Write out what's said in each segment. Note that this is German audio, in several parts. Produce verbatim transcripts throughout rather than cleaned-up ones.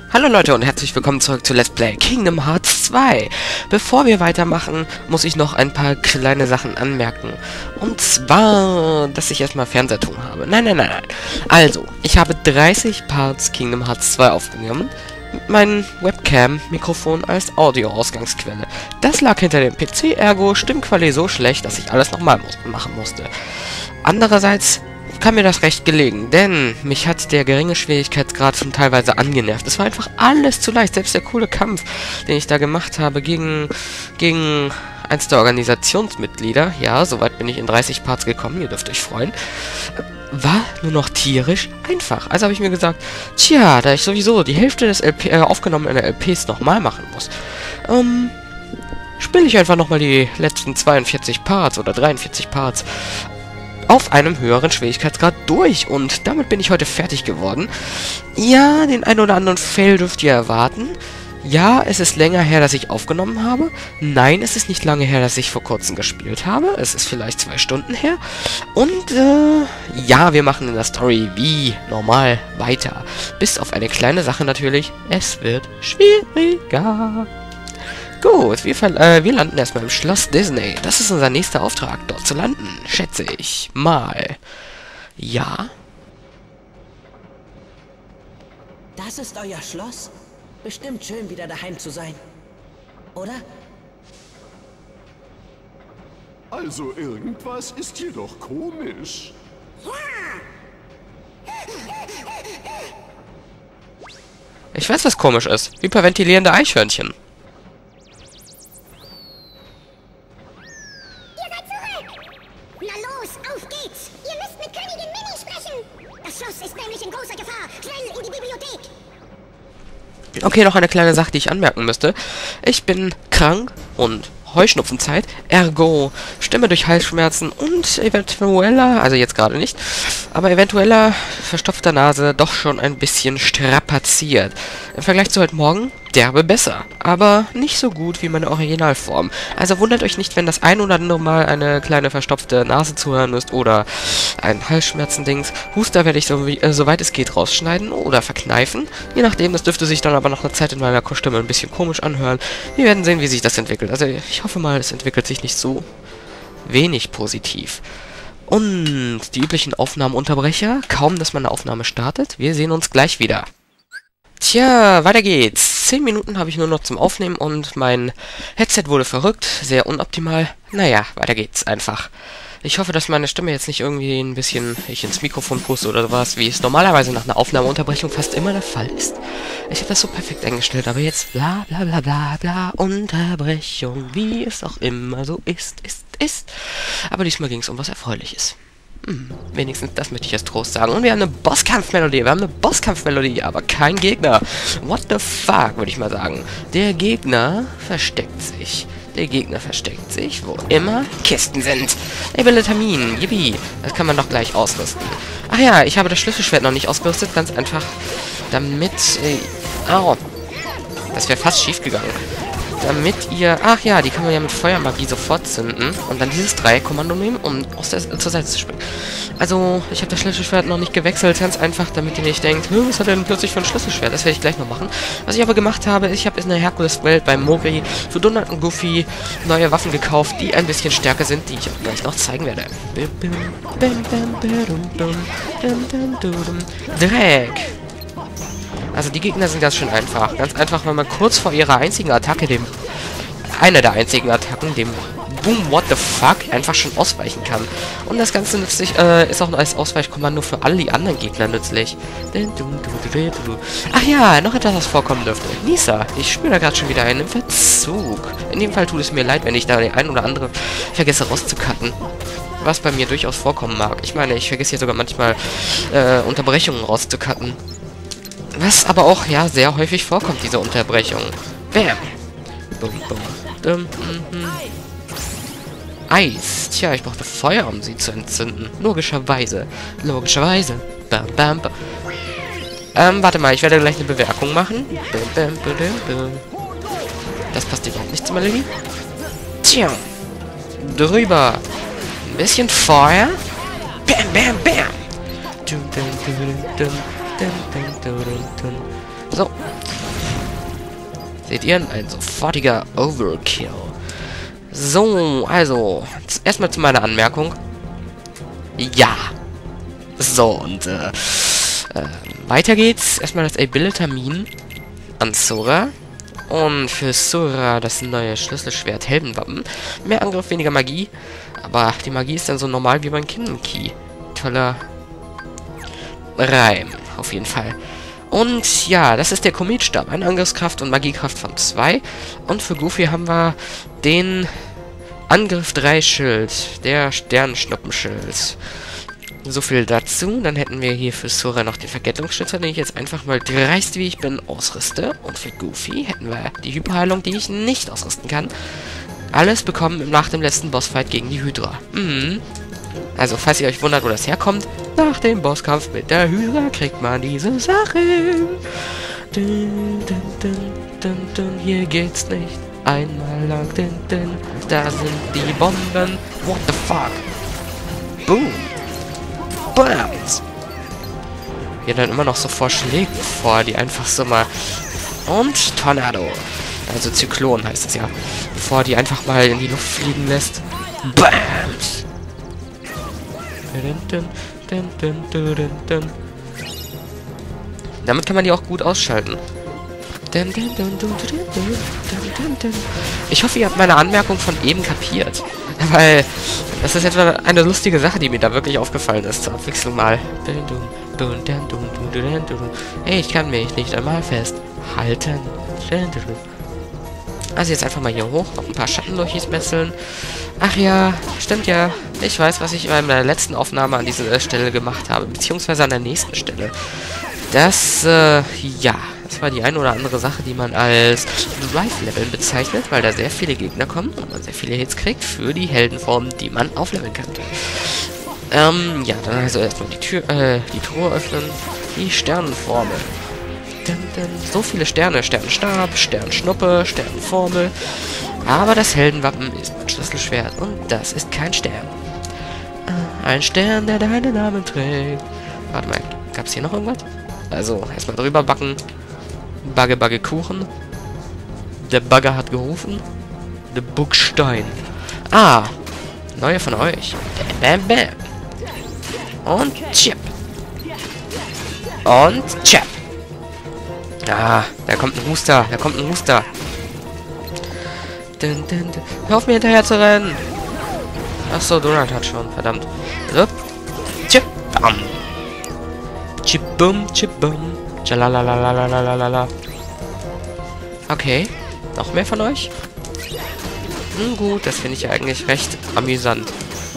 Hallo Leute und herzlich willkommen zurück zu Let's Play Kingdom Hearts zwei. Bevor wir weitermachen, muss ich noch ein paar kleine Sachen anmerken. Und zwar, dass ich erstmal Fernsehton habe. Nein, nein, nein, nein. Also, ich habe dreißig Parts Kingdom Hearts zwei aufgenommen. Mit meinem Webcam-Mikrofon als Audio-Ausgangsquelle. Das lag hinter dem P C, ergo Stimmqualität so schlecht, dass ich alles nochmal machen musste. Andererseits kam mir das recht gelegen, denn mich hat der geringe Schwierigkeitsgrad schon teilweise angenervt. Es war einfach alles zu leicht. Selbst der coole Kampf, den ich da gemacht habe gegen, gegen eins der Organisationsmitglieder, ja, soweit bin ich in dreißig Parts gekommen, ihr dürft euch freuen, war nur noch tierisch einfach. Also habe ich mir gesagt, tja, da ich sowieso die Hälfte des L P, äh, aufgenommenen L Ps nochmal machen muss, ähm, spiele ich einfach nochmal die letzten zweiundvierzig Parts oder dreiundvierzig Parts auf einem höheren Schwierigkeitsgrad durch. Und damit bin ich heute fertig geworden. Ja, den ein oder anderen Fail dürft ihr erwarten. Ja, es ist länger her, dass ich aufgenommen habe. Nein, es ist nicht lange her, dass ich vor kurzem gespielt habe. Es ist vielleicht zwei Stunden her. Und, äh, ja, wir machen in der Story wie normal weiter. Bis auf eine kleine Sache natürlich. Es wird schwieriger. Gut, wir, äh, wir landen erstmal im Schloss Disney. Das ist unser nächster Auftrag, dort zu landen, schätze ich mal. Ja? Das ist euer Schloss? Bestimmt schön, wieder daheim zu sein. Oder? Also irgendwas ist hier doch komisch. Ich weiß, was komisch ist. Hyperventilierende Eichhörnchen. Okay, noch eine kleine Sache, die ich anmerken müsste. Ich bin krank und Heuschnupfenzeit, ergo Stimme durch Halsschmerzen und eventueller, also jetzt gerade nicht, aber eventueller verstopfter Nase doch schon ein bisschen strapaziert. Im Vergleich zu heute Morgen derbe besser, aber nicht so gut wie meine Originalform. Also wundert euch nicht, wenn das ein oder andere Mal eine kleine verstopfte Nase zu hören ist oder ein Halsschmerzendings. Huster werde ich so wie, äh, soweit es geht rausschneiden oder verkneifen. Je nachdem, das dürfte sich dann aber nach einer Zeit in meiner Stimme ein bisschen komisch anhören. Wir werden sehen, wie sich das entwickelt. Also ich hoffe mal, es entwickelt sich nicht so wenig positiv. Und die üblichen Aufnahmeunterbrecher, kaum dass meine Aufnahme startet. Wir sehen uns gleich wieder. Tja, weiter geht's. Zehn Minuten habe ich nur noch zum Aufnehmen und mein Headset wurde verrückt, sehr unoptimal. Naja, weiter geht's einfach. Ich hoffe, dass meine Stimme jetzt nicht irgendwie ein bisschen ich ins Mikrofon puste oder sowas, wie es normalerweise nach einer Aufnahmeunterbrechung fast immer der Fall ist. Ich habe das so perfekt eingestellt, aber jetzt bla bla bla bla bla Unterbrechung, wie es auch immer so ist, ist, ist. Aber diesmal ging es um was Erfreuliches. Hm, wenigstens das möchte ich als Trost sagen. Und wir haben eine Bosskampfmelodie. Wir haben eine Bosskampfmelodie, aber kein Gegner. What the fuck, würde ich mal sagen. Der Gegner versteckt sich. Der Gegner versteckt sich, wo immer Kisten sind. Abeletamin, yippie. Das kann man doch gleich ausrüsten. Ach ja, ich habe das Schlüsselschwert noch nicht ausgerüstet. Ganz einfach, damit... Äh, au. Das wäre fast schief gegangen. Damit ihr... Ach ja, die kann man ja mit Feuermagie sofort zünden. Und dann dieses Dreieckkommando nehmen, um aus der, zur Seite zu springen. Also, ich habe das Schlüsselschwert noch nicht gewechselt. Ganz einfach, damit ihr nicht denkt, was hat er denn plötzlich für ein Schlüsselschwert? Das werde ich gleich noch machen. Was ich aber gemacht habe, ich habe in der Herkules-Welt bei Mori für Donald und Goofy neue Waffen gekauft, die ein bisschen stärker sind, die ich auch gleich noch zeigen werde. Dreck! Also die Gegner sind ganz schön einfach. Ganz einfach, wenn man kurz vor ihrer einzigen Attacke, dem... einer der einzigen Attacken, dem Boom, what the fuck, einfach schon ausweichen kann. Und das Ganze nützlich, äh, ist auch als Ausweichkommando für alle die anderen Gegner nützlich. Ach ja, noch etwas, was vorkommen dürfte. Nisa, ich spüre da gerade schon wieder einen Verzug. In dem Fall tut es mir leid, wenn ich da den ein oder andere vergesse rauszucutten. Was bei mir durchaus vorkommen mag. Ich meine, ich vergesse hier sogar manchmal äh, Unterbrechungen rauszucutten. Was aber auch, ja, sehr häufig vorkommt, diese Unterbrechung. Bam. Bum, bum, dum, mm, mm. Eis. Tja, ich brauchte Feuer, um sie zu entzünden. Logischerweise. Logischerweise. Bam, bam, bam. Ähm, warte mal, ich werde gleich eine Bemerkung machen. Bam, bam, bam, bam. Das passt überhaupt nicht zur Melodie. Tja. Drüber. Ein bisschen Feuer. Bam, bam, bam. Dum, dum, dum, dum, dum, dum, dum, dum. So. Seht ihr? Ein sofortiger Overkill. So, also, erstmal zu meiner Anmerkung. Ja. So, und, äh, äh, weiter geht's. Erstmal das Abilitamin an Sora. Und für Sora das neue Schlüsselschwert Heldenwappen. Mehr Angriff, weniger Magie. Aber die Magie ist dann so normal wie beim Kingdom Key. Toller Reim, auf jeden Fall. Und ja, das ist der Kometstab. Eine Angriffskraft und Magiekraft von zwei. Und für Goofy haben wir den Angriff drei Schild. Der Sternschnuppenschild. So viel dazu. Dann hätten wir hier für Sora noch den Vergeltungsschützer, den ich jetzt einfach mal dreist wie ich bin ausrüste. Und für Goofy hätten wir die Hyperheilung, die ich nicht ausrüsten kann. Alles bekommen nach dem letzten Bossfight gegen die Hydra. Mhm. Also, falls ihr euch wundert, wo das herkommt, nach dem Bosskampf mit der Hydra kriegt man diese Sachen. Dun, dun, dun, dun, dun. Hier geht's nicht einmal lang. Dun, dun. Da sind die Bomben. What the fuck? Boom. Bams. Hier dann immer noch so Vorschläge vor, die einfach so mal... Und Tornado. Also Zyklon heißt es ja. Bevor die einfach mal in die Luft fliegen lässt. Bams. Damit kann man die auch gut ausschalten. Ich hoffe, ihr habt meine Anmerkung von eben kapiert. Weil das ist etwa eine lustige Sache, die mir da wirklich aufgefallen ist. Zur Abwechslung mal. Hey, ich kann mich nicht einmal festhalten. Also jetzt einfach mal hier hoch, noch ein paar Schattenlurchis metzeln. Ach ja, stimmt ja. Ich weiß, was ich in meiner letzten Aufnahme an dieser Stelle gemacht habe, beziehungsweise an der nächsten Stelle. Das, äh, ja, das war die eine oder andere Sache, die man als Drive-Leveln bezeichnet, weil da sehr viele Gegner kommen und man sehr viele Hits kriegt für die Heldenformen, die man aufleveln kann. Ähm, ja, dann also erstmal die Tür, äh, die Truhe öffnen, die Sternenformel. So viele Sterne, Sternenstab, Sternschnuppe, Sternenformel. Aber das Heldenwappen ist ein Schlüsselschwert und das ist kein Stern. Ein Stern, der deinen Namen trägt. Warte mal, gab es hier noch irgendwas? Also, erstmal drüber backen. Bagge, Bagge, Kuchen. Der Bagger hat gerufen. Der Buckstein. Ah, neue von euch. Bam, bam, bam. Und Chip. Und Chip. Ah, da kommt ein Huster. Da kommt ein Huster. Dun, dun, dun. Hör auf mir hinterher zu rennen. Achso, Donald hat schon. Verdammt. So. Chip, bam. Chip, bum, chip, bum. Tschalalalalalalala. Okay. Noch mehr von euch? Hm, gut, das finde ich eigentlich recht amüsant.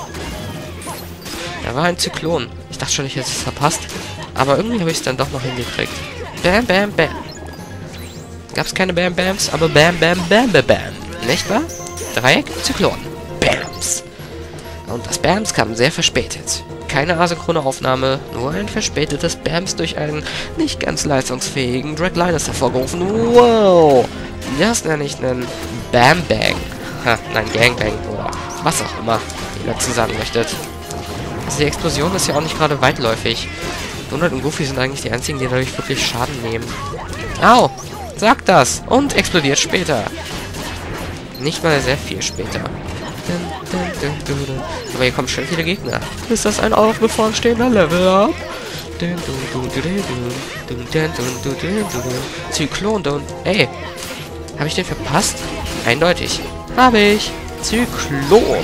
Da war ein Zyklon. Ich dachte schon, ich hätte es verpasst. Aber irgendwie habe ich es dann doch noch hingekriegt. Bam, bam, bam. Gab es keine Bam, Bams, aber Bam, Bam, Bam, Bam, Bam. Nicht wahr? Dreieck, Zyklon. Bams. Und das Bams kam sehr verspätet. Keine asynchrone Aufnahme, nur ein verspätetes Bams durch einen nicht ganz leistungsfähigen Draglinus hervorgerufen. Wow! Das nenne ich einen Bam Bang. Ha, nein, Gangbang oder was auch immer ihr dazu sagen möchtet. Also die Explosion ist ja auch nicht gerade weitläufig. Donald und Goofy sind eigentlich die einzigen, die dadurch wirklich Schaden nehmen. Au! Sagt das! Und explodiert später. Nicht mal sehr viel später. Aber hier kommen schon viele Gegner. Ist das ein auch bevorstehender Level-Up? Zyklon, und ey, habe ich den verpasst? Eindeutig. Habe ich. Zyklon.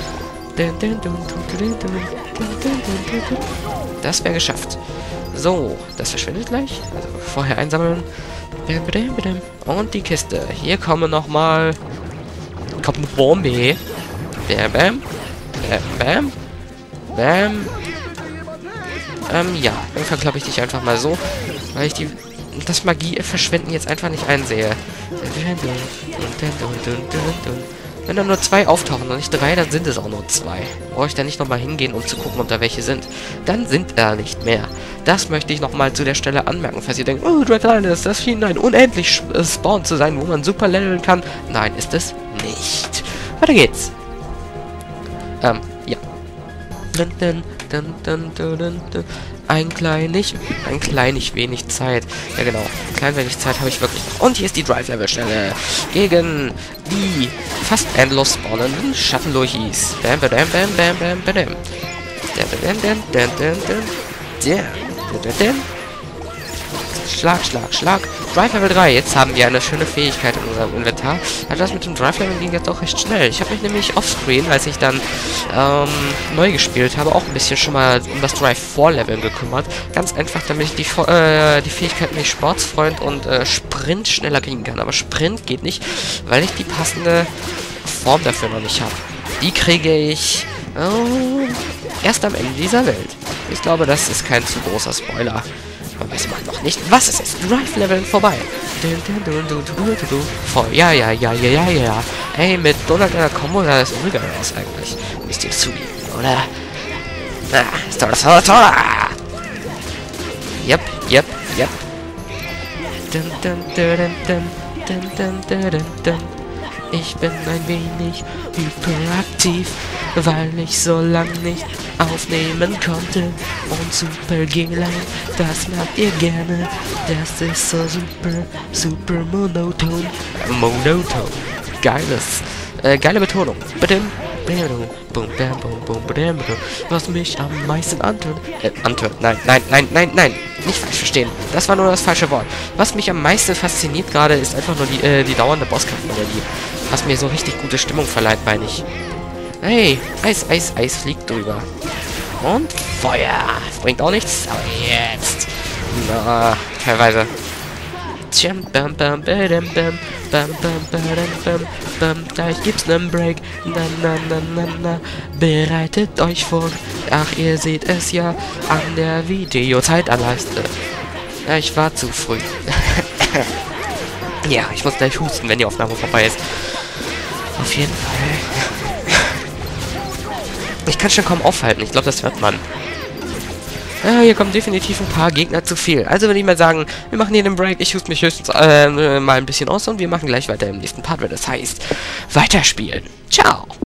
Das wäre geschafft. So, das verschwindet gleich. Also vorher einsammeln. Und die Kiste. Hier kommen nochmal. Kommt eine Bombe. Bam, bam. Bam, bam. Bam. Ähm, ja. Dann verklappe ich dich einfach mal so. Weil ich die das Magie-Verschwenden jetzt einfach nicht einsehe. Wenn da nur zwei auftauchen und nicht drei, dann sind es auch nur zwei. Brauche ich da nicht nochmal hingehen, um zu gucken, ob da welche sind. Dann sind da nicht mehr. Das möchte ich nochmal zu der Stelle anmerken, falls ihr denkt, oh, Draglinus, das schien ein unendlich Spawn zu sein, wo man super leveln kann. Nein, ist es nicht. Weiter geht's. Ähm, ja. ein kleinig, ein kleinig wenig Zeit. Ja genau, ein klein wenig Zeit habe ich wirklich noch. Und hier ist die Drive-Level-Stelle gegen die fast endlos spawnenden Shuttle-Lochis. Bam, bam, bam, bam, bam, bam, bam. Bam, bam, bam, bam, bam, bam, bam. Schlag, Schlag, Schlag. Drive Level drei. Jetzt haben wir eine schöne Fähigkeit in unserem Inventar. Also das mit dem Drive Level ging jetzt auch recht schnell. Ich habe mich nämlich offscreen, als ich dann ähm, neu gespielt habe, auch ein bisschen schon mal um das Drive Vorleveln gekümmert. Ganz einfach, damit ich die, äh, die Fähigkeit nämlich Sportsfreund und äh, Sprint schneller kriegen kann. Aber Sprint geht nicht, weil ich die passende Form dafür noch nicht habe. Die kriege ich äh, erst am Ende dieser Welt. Ich glaube, das ist kein zu großer Spoiler. Man weiß man noch nicht, was es ist. Drive-Leveln vorbei. Voll. Ja, ja, ja, ja, ja, ja. Ey, mit Donald in der Kombo, da ist ruhiger aus eigentlich. Müsst ihr zugeben, oder? Ah, ist doch das toll. Yep, yep, yep. Ich bin ein wenig hyperaktiv, weil ich so lang nicht aufnehmen konnte. Und Super G-Line, das macht ihr gerne. Das ist so super, super monoton. Monoton. Geiles. Äh, geile Betonung. Was mich am meisten antört. Äh, antört. Nein, nein, nein, nein, nein. Nicht falsch verstehen. Das war nur das falsche Wort. Was mich am meisten fasziniert gerade, ist einfach nur die, äh, die dauernde Bosskampfmelodie. Was mir so richtig gute Stimmung verleiht, meine ich. Hey, Eis, Eis, Eis fliegt drüber. Und Feuer. Das bringt auch nichts, aber jetzt. Na, teilweise. Bam, bam, bam, bam, bam, bam, bam, bam, bam. Gleich gibt's nen Break. Na, na, na, na, na. Bereitet euch vor. Ach, ihr seht es ja an der Videozeitanleiste. Ja, ich war zu früh. Ja, ich muss gleich husten, wenn die Aufnahme vorbei ist. Auf jeden Fall. Ich kann schon kaum aufhalten. Ich glaube, das hört man. Ja, hier kommen definitiv ein paar Gegner zu viel. Also würde ich mal sagen, wir machen hier den Break. Ich huste mich höchstens äh, mal ein bisschen aus und wir machen gleich weiter im nächsten Part, wenn das heißt, weiterspielen. Ciao!